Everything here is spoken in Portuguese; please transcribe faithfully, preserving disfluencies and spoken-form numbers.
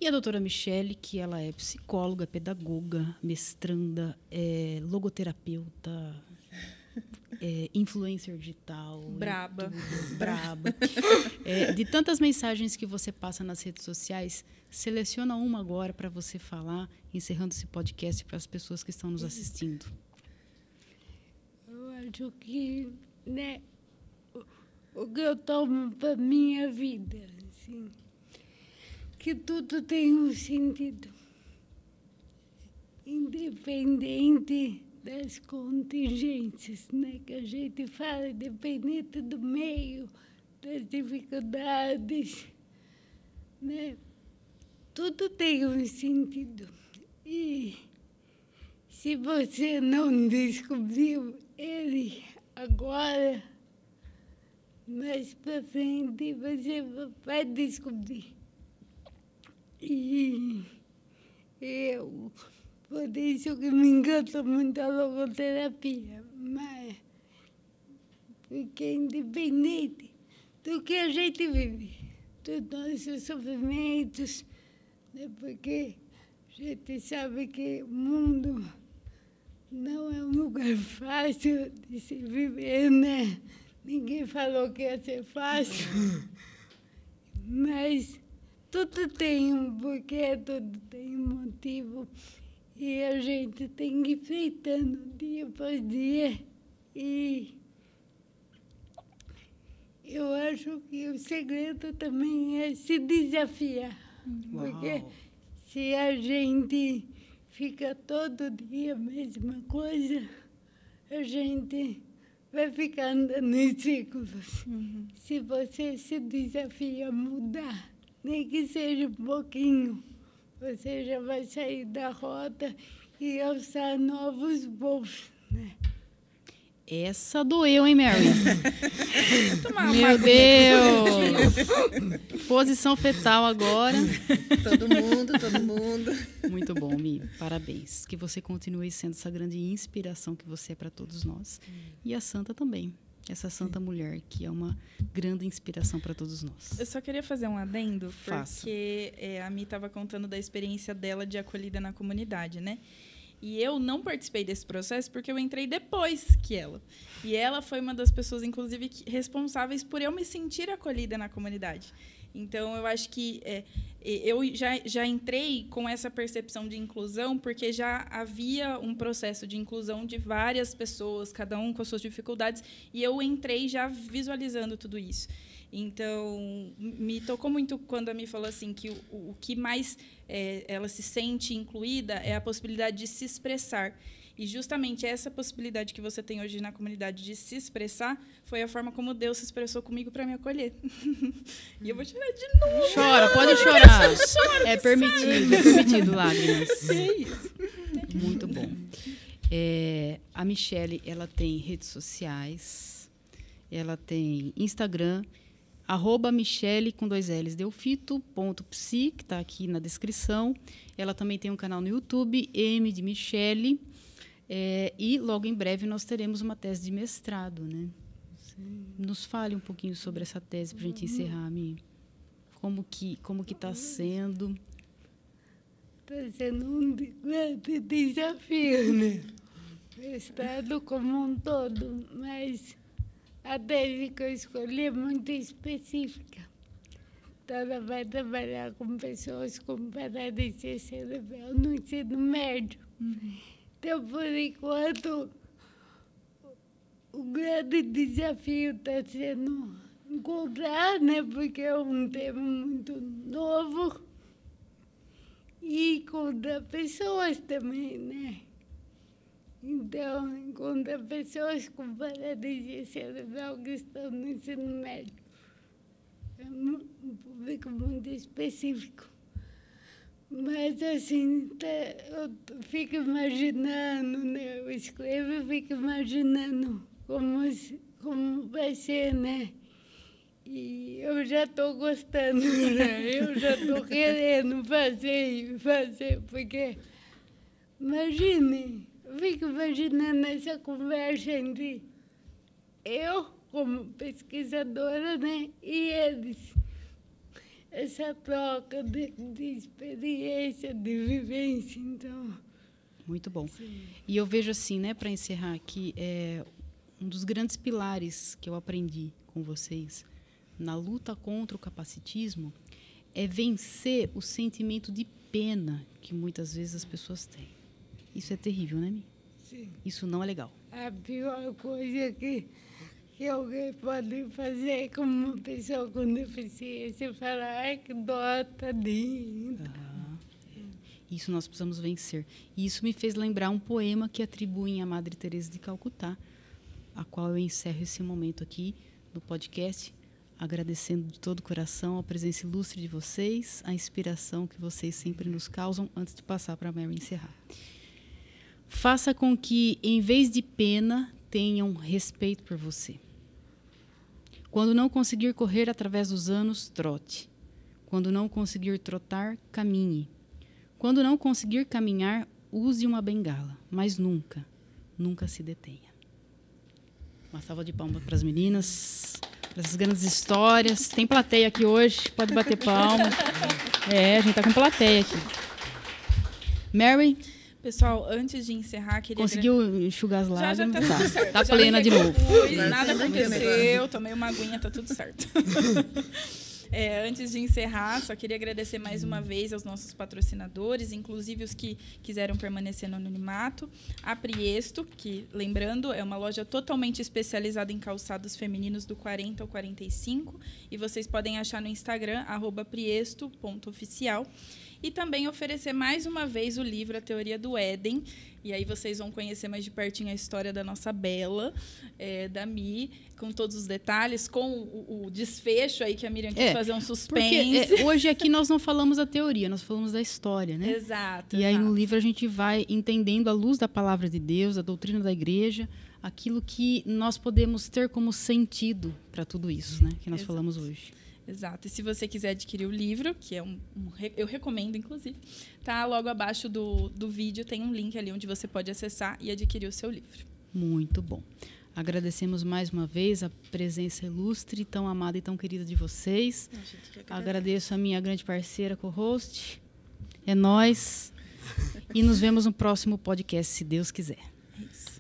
E a doutora Michele, que ela é psicóloga, pedagoga, mestranda, é logoterapeuta, é influencer digital. Braba. Tudo, braba. É, de tantas mensagens que você passa nas redes sociais, seleciona uma agora para você falar, encerrando esse podcast para as pessoas que estão nos assistindo. Eu acho que, né, o, o que eu tomo para minha vida, assim, que tudo tem um sentido, independente das contingências, né, que a gente fala, independente do meio, das dificuldades, né, tudo tem um sentido. E se você não descobriu ele agora, mais para frente você vai descobrir. E eu, por isso que me encanta muito a logoterapia, mas porque independente do que a gente vive, dos nossos sofrimentos, né, porque a gente sabe que o mundo não é um lugar fácil de se viver, né? Ninguém falou que ia ser fácil, mas tudo tem um porquê, tudo tem um motivo. E a gente tem que ir enfrentando dia após dia. E eu acho que o segredo também é se desafiar. Uau. Porque se a gente fica todo dia a mesma coisa, a gente vai ficar andando em círculos. Uhum. Se você se desafia a mudar, nem que seja um pouquinho, você já vai sair da rota e alçar novos voos, né? Essa doeu, hein, Mary? Meu Deus! Posição fetal agora. Todo mundo, todo mundo. Muito bom, Mi. Parabéns. Que você continue sendo essa grande inspiração que você é para todos nós. Hum. E a Santa também. Essa santa Sim. mulher, que é uma grande inspiração para todos nós. Eu só queria fazer um adendo, Faça. porque é, a Mi estava contando da experiência dela de acolhida na comunidade, né? E eu não participei desse processo porque eu entrei depois que ela. E ela foi uma das pessoas, inclusive, que, responsáveis por eu me sentir acolhida na comunidade. Então, eu acho que é, eu já, já entrei com essa percepção de inclusão porque já havia um processo de inclusão de várias pessoas, cada um com as suas dificuldades, e eu entrei já visualizando tudo isso. Então, me tocou muito quando a Mi falou assim, que o, o que mais é, ela se sente incluída é a possibilidade de se expressar. E justamente essa possibilidade que você tem hoje na comunidade de se expressar foi a forma como Deus se expressou comigo para me acolher. E eu vou chorar de novo. Chora, pode chorar. Choro, é permitido, é permitido, lágrimas. É isso. Muito bom. É, a Michele, ela tem redes sociais, ela tem Instagram, arroba Michele com dois L's, delfito ponto psi, que está aqui na descrição. Ela também tem um canal no YouTube, M de Michele. É, e logo em breve nós teremos uma tese de mestrado, né? Sim. Nos fale um pouquinho sobre essa tese para a gente encerrar, Mi. Como que como que está sendo? Está sendo um grande desafio, né? O Estado como um todo, mas a tese que eu escolhi é muito específica. Então, ela vai trabalhar com pessoas com paralisia cerebral no ensino médio. Uhum. Então, por enquanto, o grande desafio está sendo encontrar, né? Porque é um tema muito novo. E encontrar pessoas também, né? Então, encontrar pessoas com paralisia cerebral que estão no ensino médio. É um público muito específico. Mas, assim, tá, eu fico imaginando, né? Eu escrevo e fico imaginando como, como vai ser, né? E eu já estou gostando, né? Eu já estou querendo fazer e fazer, porque, imagine, eu fico imaginando essa conversa entre eu, como pesquisadora, né? E eles. essa troca de, de experiência, de vivência. Então, muito bom. sim. E eu vejo assim, né, para encerrar aqui, é, um dos grandes pilares que eu aprendi com vocês na luta contra o capacitismo é vencer o sentimento de pena que muitas vezes as pessoas têm. Isso é terrível, né, Mi? Sim. Isso não é legal. A pior coisa que, que alguém pode fazer como uma pessoa com deficiência é falar, ai, que dó, tadinho. Ah, é. Isso nós precisamos vencer. E isso me fez lembrar um poema que atribuem à Madre Teresa de Calcutá, a qual eu encerro esse momento aqui no podcast, agradecendo de todo o coração a presença ilustre de vocês, a inspiração que vocês sempre nos causam, antes de passar para a Mary encerrar. Faça com que, em vez de pena, tenham respeito por você. Quando não conseguir correr através dos anos, trote. Quando não conseguir trotar, caminhe. Quando não conseguir caminhar, use uma bengala, mas nunca, nunca se detenha. Uma salva de palmas para as meninas, para essas grandes histórias. Tem plateia aqui hoje, pode bater palmas. É, a gente está com plateia aqui. Mary, Pessoal, antes de encerrar, queria... conseguiu enxugar as Já, já lágrimas? tá tudo certo. Tá Já plena me de novo. recupus, Vai nada tudo bem, aconteceu, tomei uma aguinha, tá tudo certo. É, antes de encerrar, só queria agradecer mais uma vez aos nossos patrocinadores, inclusive os que quiseram permanecer no anonimato. A Priesto, que, lembrando, é uma loja totalmente especializada em calçados femininos do quarenta ao quarenta e cinco. E vocês podem achar no Instagram, arroba priesto ponto oficial. E também oferecer mais uma vez o livro A Teoria do Éden. E aí vocês vão conhecer mais de pertinho a história da nossa Bela, é, da Mi, com todos os detalhes, com o, o desfecho aí que a Miriam quis É, fazer um Porque suspense. é, hoje aqui nós não falamos da teoria, nós falamos da história, né? Exato. E aí exato. no livro a gente vai entendendo à luz da palavra de Deus, da doutrina da igreja, aquilo que nós podemos ter como sentido para tudo isso, né? Que nós Exato. falamos hoje. Exato. E se você quiser adquirir o livro, que é um, um eu recomendo, inclusive, tá logo abaixo do, do vídeo, tem um link ali onde você pode acessar e adquirir o seu livro. Muito bom. Agradecemos mais uma vez a presença ilustre, tão amada e tão querida de vocês. Agradeço a minha grande parceira, co-host. É nós. E nos vemos no próximo podcast, se Deus quiser. Isso.